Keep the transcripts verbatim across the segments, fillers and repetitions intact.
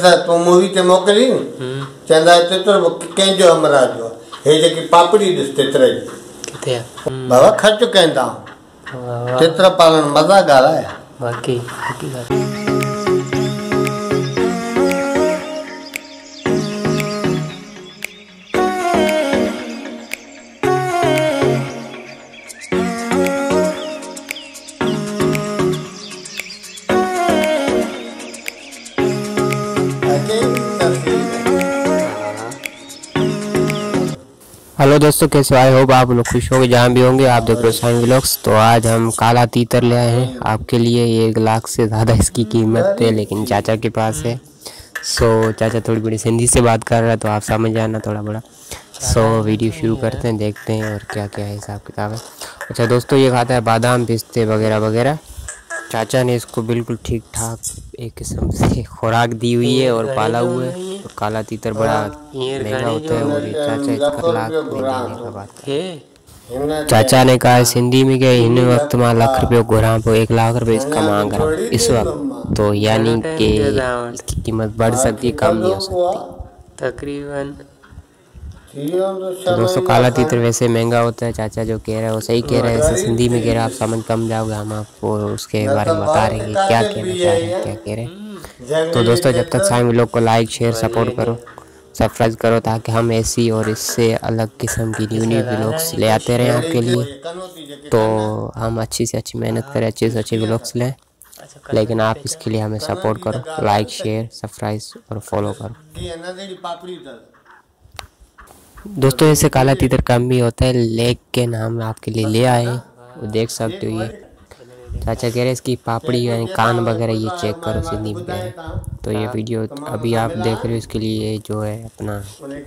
चंदा तू मूवी ते मोकली चंदा तेतर कंहिंजो हमरा जो हे जेकी पापड़ी ॾिस तेतर जी किथे बाबा खर्च कंदा तेतर पालन मज़ा ॻाल्हाया बाक़ी बाक़ी ॻाल्हि हेलो दोस्तों, कैसे आए हो आप लोग? खुश होंगे जहाँ भी होंगे। आप देख रहे हो साइन व्लॉग्स। तो आज हम काला तीतर ले आए हैं आपके लिए। एक लाख से ज़्यादा इसकी कीमत है, लेकिन चाचा के पास है। सो चाचा थोड़ी बड़ी हिंदी से बात कर रहा है, तो आप समझ जाना थोड़ा बड़ा। सो वीडियो शुरू करते हैं, देखते हैं और क्या क्या है हिसाब किताब है। अच्छा दोस्तों, ये खाता है बादाम पिस्ते वगैरह वगैरह। चाचा ने इसको बिल्कुल ठीक ठाक एक किस्म से खुराक दी हुई है और पाला हुआ है। और काला तीतर बड़ा महंगा होता है और ये चाचा इसका लाख में देने का बात है। चाचा ने कहा हिंदी में कि इन वक्त में लाख रुपये घुरा पे एक लाख रुपए इसका मांग रहा इस वक्त। तो यानी कि इसकी कीमत बढ़ सकती है, कम नहीं हो सकती तकरीबन। तो दोस्तों, काला तीतर वैसे महंगा होता है। चाचा जो कह रहा है वो सही कह रहा है। ऐसे हिंदी में कह रहा है, आप समझ कम जाओगे। हम आपको उसके बारे में बता रहे हैं क्या कहना चाह रहे हैं, क्या कह रहे हैं। तो दोस्तों, जब तक साइम व्लॉग को लाइक शेयर सपोर्ट करो, सब्सक्राइब करो, ताकि हम ऐसी और इससे अलग किस्म की न्यू न्यू व्लॉग्स ले आते रहें आपके लिए। तो हम अच्छी से अच्छी मेहनत करें, अच्छे से अच्छे व्लॉग्स लें, लेकिन आप इसके लिए हमें सपोर्ट करो, लाइक शेयर सब्सक्राइब और फॉलो करो। दोस्तों, ऐसे काला तीतर कम भी होता है, लेकिन हम आपके लिए ले आए हैं। वो देख सकते हो, ये चाचा कह रहे हैं इसकी पापड़ी यानी कान वगैरह ये चेक करो सिंधी में है। तो ये वीडियो अभी आप देख रहे हो, इसके लिए जो है अपना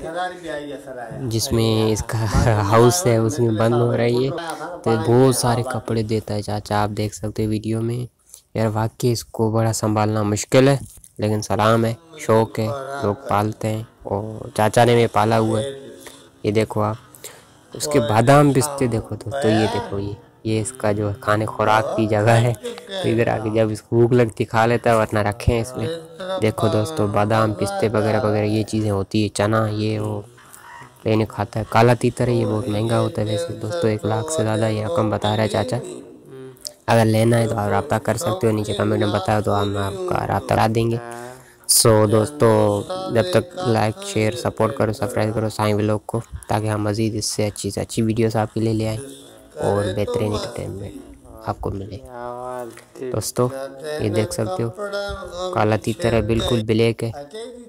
जिसमें इसका हाउस है उसमें बंद हो रही है। तो बहुत सारे कपड़े देता है चाचा, आप देख सकते हो वीडियो में। यार वाकई इसको बड़ा संभालना मुश्किल है, लेकिन सलाम है, शौक है, लोग पालते हैं और चाचा ने भी पाला हुआ है। ये देखो आप, उसके बादाम पिस्ते देखो दोस्तों। ये देखो, ये ये इसका जो खाने खुराक की जगह है। तो इधर आके जब इसको भूख लगती खा लेता है, वरना रखे हैं इसमें। देखो दोस्तों, बादाम पिस्ते वगैरह वगैरह ये चीज़ें होती है, चना ये वो लेने खाता है। काला तीतर है, ये बहुत महंगा होता है वैसे दोस्तों। एक लाख से ज़्यादा ये रकम बता रहा है चाचा। अगर लेना है तो आप रब्ता कर सकते हो, नीचे कमेंट में बताओ तो हम आपका रब्ता करा देंगे। सो so, दोस्तों, जब तक लाइक शेयर सपोर्ट करो, सब्सक्राइब करो साइन व्लॉग को, ताकि हम मज़ीद इससे अच्छी से अच्छी वीडियोस आपके लिए ले आएँ और बेहतरीन एंटरटेनमेंट आपको मिले। दोस्तों, ये देख सकते हो, काला तीतर है, बिल्कुल ब्लैक है।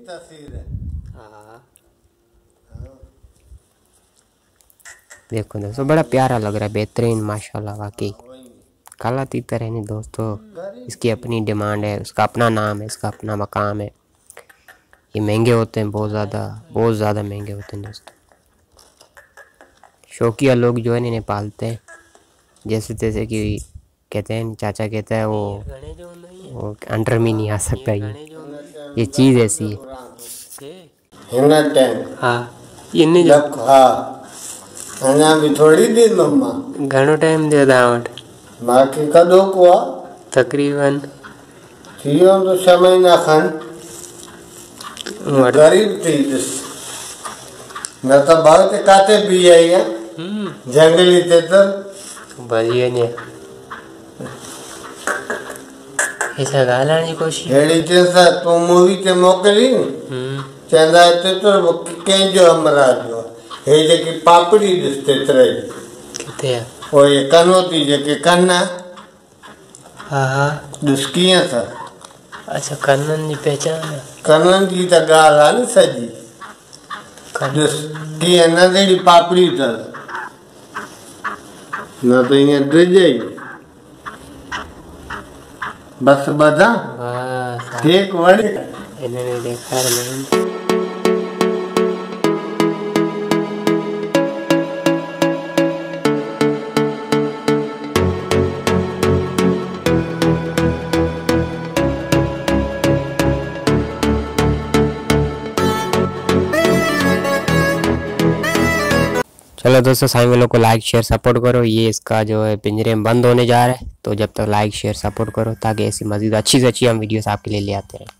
देखो दोस्तों, बड़ा प्यारा लग रहा है, बेहतरीन माशाल्लाह। वाकई काला तीतर है नहीं दोस्तों, इसकी अपनी डिमांड है, उसका अपना नाम है, इसका अपना मकाम है। ये महंगे होते हैं बहुत ज़्यादा, बहुत ज़्यादा महंगे होते हैं दोस्तों। शौकिया लोग जो है इन्हें पालते हैं, जैसे जैसे कि कहते हैं, चाचा कहता है वो वो अंडर में नहीं आ सकता। ये ये चीज़ ऐसी है। घणो टाइम दे दावट बाकी कदों को तकरीबन थियो तो छह महीना खन गरीब थी न तो बहुत काते भी आई है जंगली तेतर बढ़िया ने ऐसा गालाने की कोशिश हेड़ी चंदा तू मूवी ते मोकली चंदा तेतर कंहिंजो हमरा जो हे जेकी पापड़ी ॾिस तेतर किथे ओ ये कनोती जेके कन हाँ हाँ दुस्कियां था। अच्छा, कन्नन जी पहचान है, कन्नन जी तो गाल है ना सजी दुस्कियां नंढड़ी पापड़ी था ना, तो ये ड्रिज है बस बदा ठीक वड़े इन्होंने देखा नहीं। चलो दोस्तों, साइन व्लॉग को लाइक शेयर सपोर्ट करो। ये इसका जो है पिंजरे में बंद होने जा रहा है, तो जब तक लाइक शेयर सपोर्ट करो, ताकि ऐसी मज़ीद अच्छी से अच्छी हम वीडियोस आपके लिए ले आते रहें।